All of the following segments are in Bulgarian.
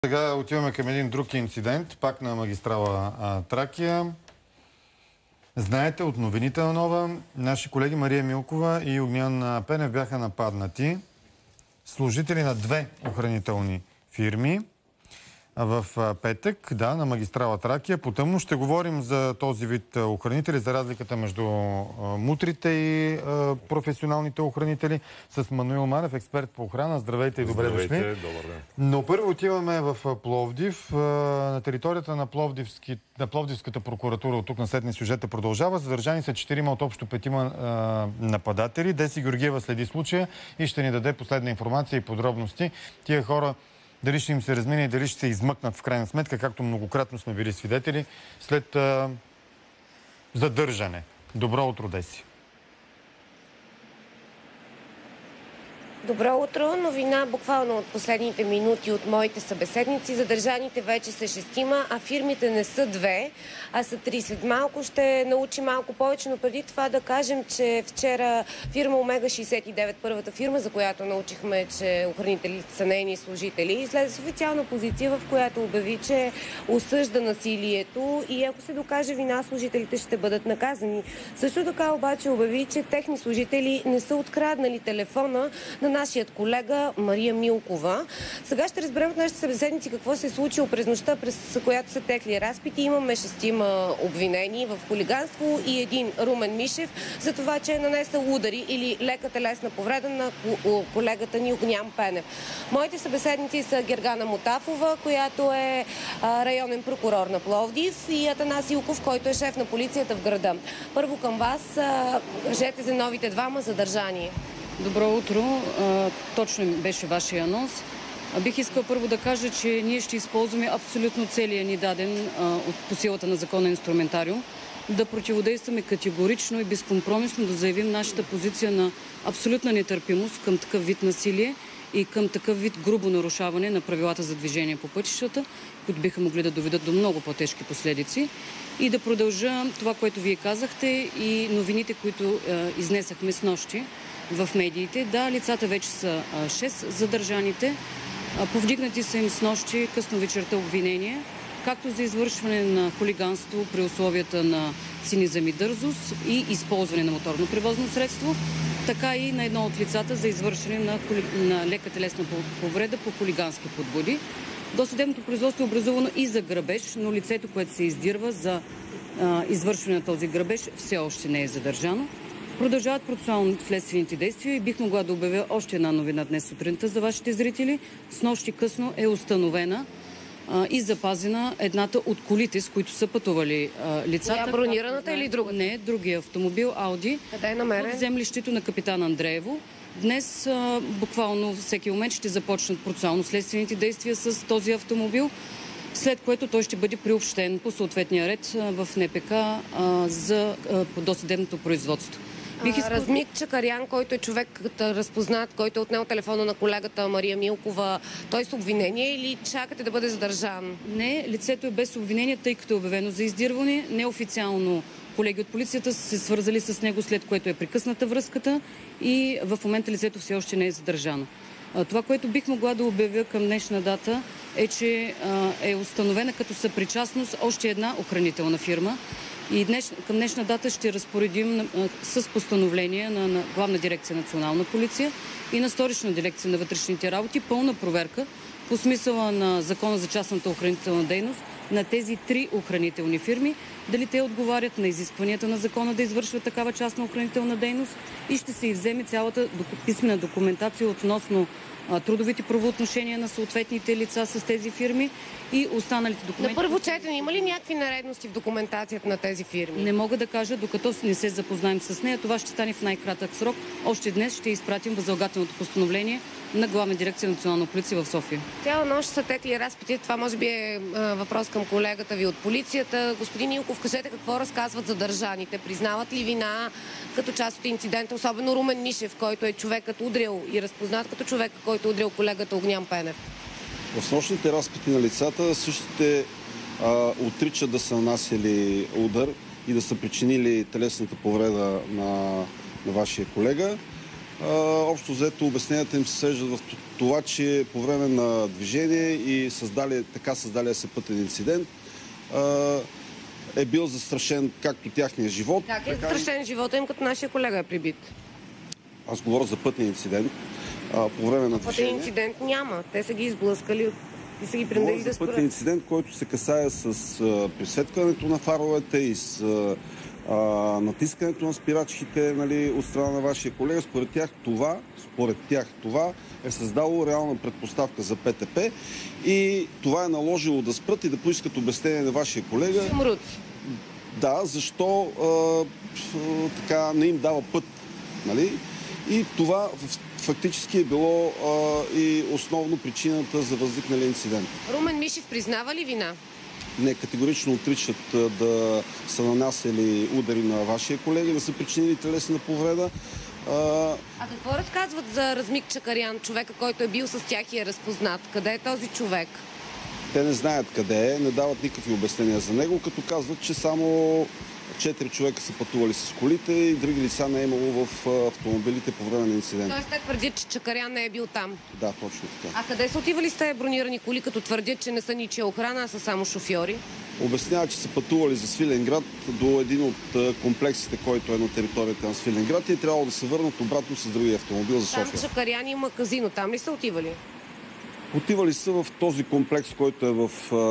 Сега отиваме към един друг инцидент, пак на магистрала Тракия. Знаете, от новините на Нова, наши колеги Мария Милкова и Огнян Пенев бяха нападнати. Служители на две охранителни фирми в петък, на магистрала Тракия. Потъмно ще говорим за този вид охранители, за разликата между мутрите и професионалните охранители с Мануил Манев, експерт по охрана. Здравейте и добре дошли. Добър ден. Но първо отиваме в Пловдив. На територията на Пловдивската прокуратура от тук на следния сюжет продължава. Задържани са 4 от общо 5 нападатели. Деси Георгиева следи случая и ще ни даде последна информация и подробности. Тия хора дали ще им се размине и дали ще се измъкнат в крайна сметка, както многократно сме били свидетели, след задържане. Добро утро, Деси. Добро утро. Новина буквално от последните минути от моите събеседници. Задържаните вече са 6, а фирмите не са 2, а са 3. След малко ще научим малко повече, но преди това да кажем, че вчера фирма Омега 69, първата фирма, за която научихме, че охранителите са нейни служители, излезе с официална позиция, в която обяви, че осъжда насилието и ако се докаже вина, служителите ще бъдат наказани. Също така обаче обяви, че техни служители не са откраднали телефона на нашият колега Мария Милкова. Сега ще разберем от нашите събеседници какво се е случило през нощта, през която са текли разпити. Имаме 6 обвинени в хулиганство и един Румен Мишев за това, че е нанесъл удари или лека телесна повреда на колегата ни Огнян Пенев. Моите събеседници са Гергана Мотафова, която е районен прокурор на Пловдив, и Атанас Илков, който е шеф на полицията в града. Първо към вас. Кажете за новите двама задържани. Добро утро. Точно беше вашия анонс. Бих искал първо да кажа, че ние ще използваме абсолютно целия ни даден по силата на закона инструментариум да противодействаме категорично и безкомпромисно да заявим нашата позиция на абсолютна нетърпимост към такъв вид насилие и към такъв вид грубо нарушаване на правилата за движение по пътищата, които биха могли да доведат до много по-тежки последици. И да продължа това, което вие казахте и новините, които изнесахме с нощи в медиите. Да, лицата вече са 6 задържаните. Повдигнати са им с нощи късно вечерта обвинения, както за извършване на хулиганство при условията на цинизъм и дързост и използване на моторно превозно средство, така и на едно от лицата за извършване на лека телесна повреда по хулигански подбуди. Досъдебното производство е образувано и за грабеж, но лицето, което се издирва за извършване на този грабеж, все още не е задържано. Продължават процесуално-следствените действия и бих могла да обявя още една новина днес сутринта за вашите зрители. С нощи късно е установена и запазена едната от колите, с които са пътували лицата. Коя, бронираната или друга? Не, другия автомобил, Ауди. Къде е намерен? В землището на капитан Андреево. Днес буквално всеки момент ще започнат процесуално-следствените действия с този автомобил, след което той ще бъде приобщен по съответния ред в НПК за досъдебното производство. Размик Чакарян, който е човек разпознат, който е отнел телефона на колегата Мария Милкова, той с обвинение или чакате да бъде задържан? Не, лицето е без обвинение, тъй като е обявено за издирване. Неофициално колеги от полицията са се свързали с него, след което е прекъсната връзката и в момента лицето все още не е задържано. Това, което бих могла да обявя към днешна дата е, че е установена като съпричастност още една охранителна фирма. И към днешна дата ще разпоредим с постановление на Главна дирекция Национална полиция и на Столична дирекция на вътрешните работи пълна проверка по смисъла на Закона за частната охранителна дейност на тези 3 охранителни фирми, дали те отговарят на изискванията на закона да извършват такава частна охранителна дейност и ще се изземе цялата писмена документация относно трудовите правоотношения на съответните лица с тези фирми и останалите документи. На първо четене има ли някакви нередности в документацията на тези фирми? Не мога да кажа, докато не се запознаем с нея. Това ще стане в най-кратък срок. Още днес ще изпратим възлагателното постановление на Главна дирекция Национална полиция в София. Цяла нощ са текли разпити. Това може би е въпрос към колегата ви от полицията. Господин Илков, кажете какво разказват задържаните. Признават ли вина като част от инцидента, особено Румен Мишев, който е човекът удрил и разпознат като човек, който е удрил колегата Огнян Пенев? В нощните разпити на лицата същите отричат да са нанасили удар и да са причинили телесната повреда на вашия колега. Общо взето обясненията им се свеждат в това, че по време на движение и така създалия се пътен инцидент е бил застрашен както тяхния живот. Как е застрашен живота им, като нашия колега е прибит? Аз говоря за пътен инцидент. По време на Пътен движение. инцидент няма. Те са ги изблъскали и са ги принудили Говоря да за пътен спрат. инцидент, който се касае с присветването на фаровете и с натискането на спирачките, нали, от страна на вашия колега. Според тях това е създало реална предпоставка за ПТП и това е наложило да спрат и да поискат обяснение на вашия колега. Съмруци. Да, защо така не им дава път. Нали? И това фактически е било и основно причината за възникналия инцидент. Румен Мишев признава ли вина? Не, категорично отричат да са нанасяли удари на вашия колега, да са причинили телесна повреда. А какво разказват за Размик Чакарян, човека, който е бил с тях и е разпознат? Къде е този човек? Те не знаят къде е, не дават никакви обяснения за него, като казват, че само 4 човека са пътували с колите и други лица не е имало в автомобилите по време на инцидента. Тоест те твърдят, че Чакарян не е бил там. Да, точно така. А къде са отивали с тези бронирани коли, като твърдят, че не са ничия охрана, а са само шофьори? Обясняват, че са пътували за Свиленград до един от комплексите, който е на територията на Свиленград и е трябвало да се върнат обратно с другия автомобил за Там София. Чакарян има казино. Там ли са отивали? Отивали са в този комплекс, който е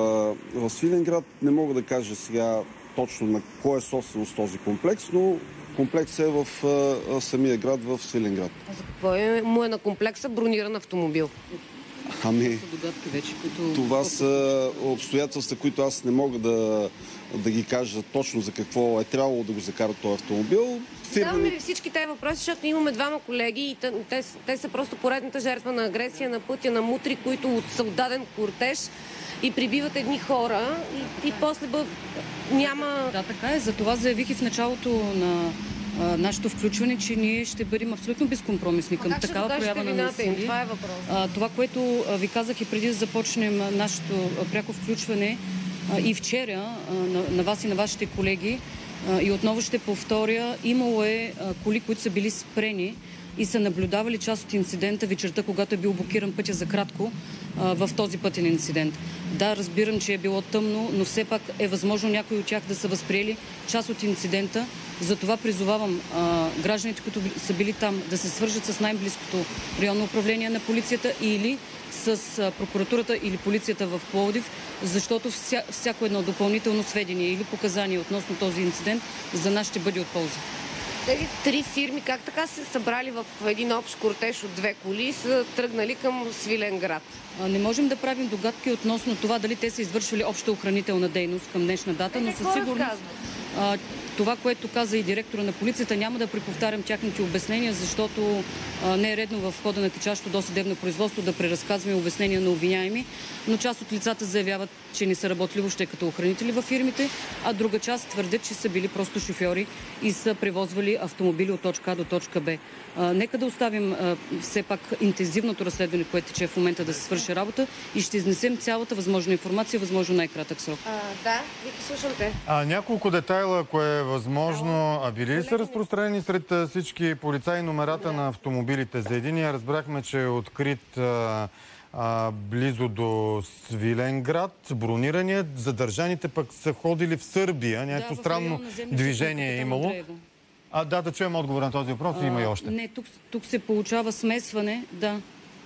в Свиленград. Не мога да кажа сега точно на кой е собственост този комплекс, но комплексът е в самия град в Свиленград. А за какво му е на комплекса брониран автомобил? Ами, Догадки вече, които... това са обстоятелства, които аз не мога да ги кажа точно за какво е трябвало да го закарат този автомобил. Даваме ви всички тези въпроси, защото имаме двама колеги и те са просто поредната жертва на агресия на пътя на мутри, които са отдаден кортеж и прибиват едни хора и после няма... Да, така е. Затова заявих и в началото на нашето включване, че ние ще бъдем абсолютно безкомпромисни към такава проява на насилие. Това е въпрос. Това, което ви казах и преди да започнем нашето пряко включване и вчера на вас и на вашите колеги, и отново ще повторя, имало е коли, които са били спрени и са наблюдавали част от инцидента вечерта, когато е бил блокиран пътя за кратко в този пътен инцидент. Да, разбирам, че е било тъмно, но все пак е възможно някои от тях да са възприели част от инцидента. Затова призовавам гражданите, които са били там, да се свържат с най-близкото районно управление на полицията или с прокуратурата или полицията в Пловдив, защото всяко едно допълнително сведение или показание относно този инцидент за нас ще бъде от полза. Тези 3 фирми, как така се събрали в един общ кортеж от 2 коли и са тръгнали към Свиленград? Не можем да правим догадки относно това дали те са извършвали обща охранителна дейност към днешна дата, но със сигурност това, което каза и директора на полицията, няма да преповтарям тяхните обяснения, защото не е редно в хода на течащото досъдебно производство да преразказваме обяснения на обвиняеми, но част от лицата заявяват, че не са работили въобще като охранители във фирмите, а друга част твърдят, че са били просто шофьори и са превозвали автомобили от точка А до точка Б. Нека да оставим все пак интензивното разследване, което тече в момента, да се свърши работа и ще изнесем цялата възможна информация, възможно най-кратък срок. Да, Вики, слушам те. Няколко детайла, ако е възможно. Били ли са разпространени сред всички полицаи номерата на автомобилите? За единия разбрахме, че е открит близо до Свиленград. Бронираният, задържаните пък са ходили в Сърбия. Някакво странно движение е имало. Да чуем отговор на този въпрос. Има и още. Не, тук се получава смесване. Да.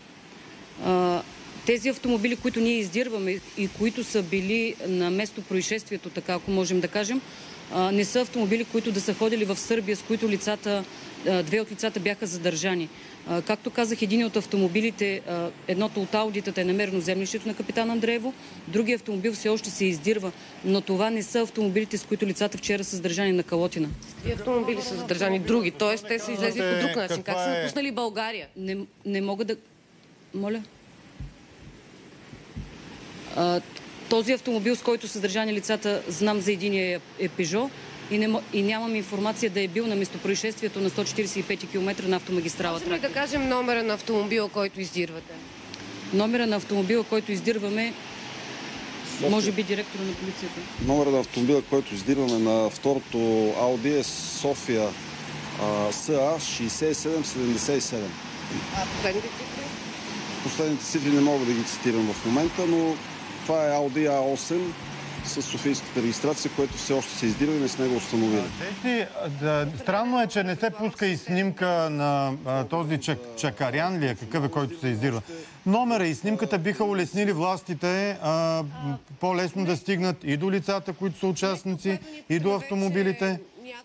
Тези автомобили, които ние издирваме и които са били на место происшествието, така ако можем да кажем, не са автомобили, които да са ходили в Сърбия, с които две от лицата бяха задържани. Както казах, един от автомобилите, едното от аудитата е намерено в землището на капитан Андреево, другия автомобил все още се издирва, но това не са автомобилите, с които лицата вчера са задържани на Калотина. И автомобили са задържани други, т.е. те са излезли по друг начин. Как са напуснали България? Не мога да... Моля? Този автомобил, с който са задържани лицата, знам за единия е Пежо и нямам информация да е бил на местопроизшествието на 145 км на автомагистрала Тракия. Можем ли да кажем номера на автомобила, който издирвате? Номера на автомобила, който издирваме, може би директора на полицията. Номера на автомобила, който издирваме на второто Ауди е София СА 6777. А последните цифри? Последните цифри не мога да ги цитирам в момента, но това е Audi A8 с софийската регистрация, което все още се издира и не сме го установили. Странно е, че не се пуска и снимка на този Чакарян ли е, какъв е, който се издирва. Номера и снимката биха улеснили властите по-лесно да стигнат и до лицата, които са участници, и до автомобилите.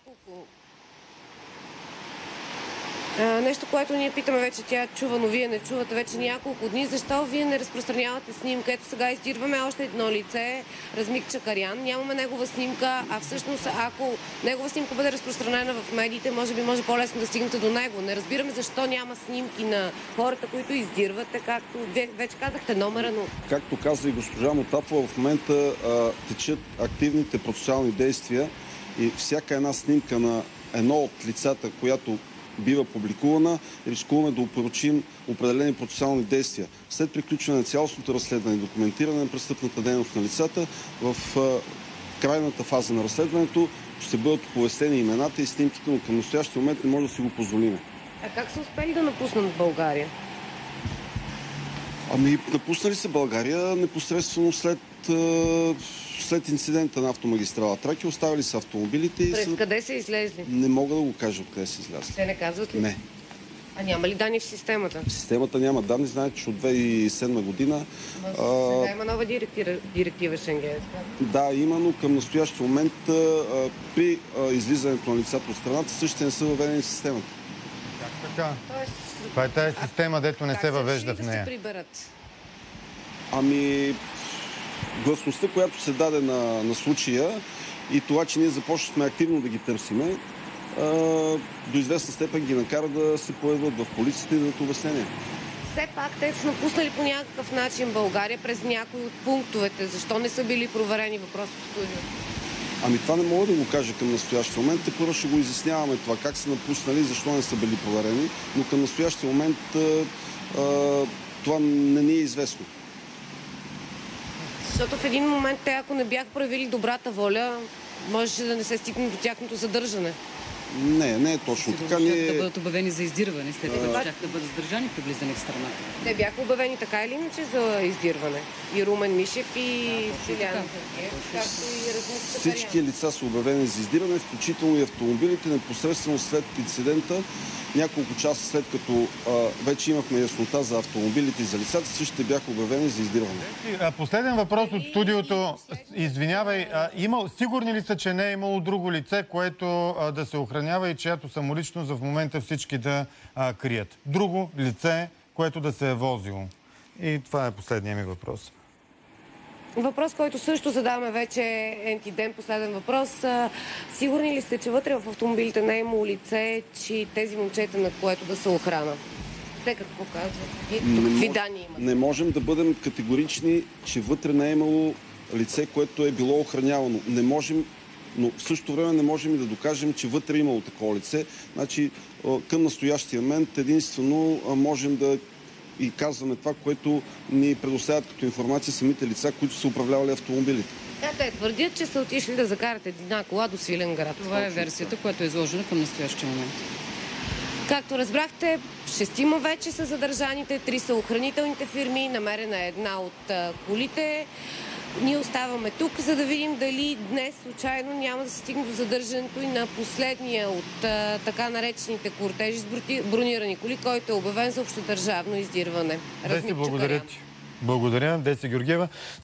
Нещо, което ние питаме вече, тя чува, но вие не чувате вече няколко дни. Защо вие не разпространявате снимка? Ето сега издирваме още едно лице, Размик Чакарян. Нямаме негова снимка, а всъщност ако негова снимка бъде разпространена в медиите, може би може по-лесно да стигнете до него. Не разбираме защо няма снимки на хората, които издирвате, както вече казахте номера, но... Както каза и госпожа Мотапова, в момента течат активните процесуални действия и всяка една снимка на едно от лицата, която бива публикувана, рискуваме да опорочим определени процесуални действия. След приключване на цялостното разследване и документиране на престъпната дейност на лицата, в крайната фаза на разследването ще бъдат оповестени имената и снимките, но към настоящия момент не може да си го позволим. А как са успели да напуснат България? Напуснали се България непосредствено след инцидента на автомагистрала Тракия, оставили са автомобилите и През къде са излезли? Не мога да го кажа откъде са излязли. Те не казват ли? Не. А няма ли данни в системата? В системата няма данни. Знаете, че от 2007 година... Сега има нова директива Шенгенска. Да, има, но към настоящия момент при излизането на лицата от страната същите не са въведени в системата. Как така? Това е тази система, дето не се въвежда в нея. Как се приберат? Гласността, която се даде на случая и това, че ние започнахме активно да ги търсиме, до известна степен ги накара да се появят в полицията и да дадат обяснения. Все пак те са напуснали по някакъв начин България през някои от пунктовете. Защо не са били проверени? Въпрос в студио. Това не мога да го кажа към настоящия момент. Те първо ще го изясняваме това, как са напуснали, защо не са били проверени, но към настоящия момент това не ни е известно. Защото в един момент те, ако не бяха проявили добрата воля, можеше да не се стигне до тяхното задържане. Не е точно така. Да бъдат обявени за издирване, след това щях да бъдат задържани при влизане в страната. Те бяха обявени така или иначе за издирване. И Румен Мишев, и Стилян Георгиев, както и Размик Чакарян. Всички лица са обявени за издиране, включително и автомобилите, непосредствено след инцидента. Няколко часа след като вече имахме яснота за автомобилите и за лицата, същите бяха обявени за издирване. Последен въпрос от студиото. Извинявай, сигурни ли са, че не е имало друго лице, което да се охранява и чиято самоличност в момента всички да крият? Друго лице, което да се е возило? И това е последният ми въпрос. Въпрос, който също задаваме вече ден, последен въпрос. Сигурни ли сте, че вътре в автомобилите не е имало лице, че тези момчета, на което да са охрана? Те какво казват? Какви данни имат? Не можем да бъдем категорични, че вътре не е имало лице, което е било охранявано. Не можем, но в същото време не можем и да докажем, че вътре е имало такова лице. Значи, към настоящия момент единствено можем да и казваме това, което ни предоставят като информация самите лица, които са управлявали автомобилите. Те твърдят, че са отишли да закарат една кола до Свиленград. Това е версията, която е изложена към настоящия момент. Както разбрахте, 6 вече са задържаните, 3 са охранителните фирми, намерена е една от колите. Ние оставаме тук, за да видим дали днес случайно няма да се стигне до задържането и на последния от така наречените кортежи с бронирани коли, който е обявен за общодържавно издирване. Деси, благодаря ти. Благодаря, Деси Георгиева.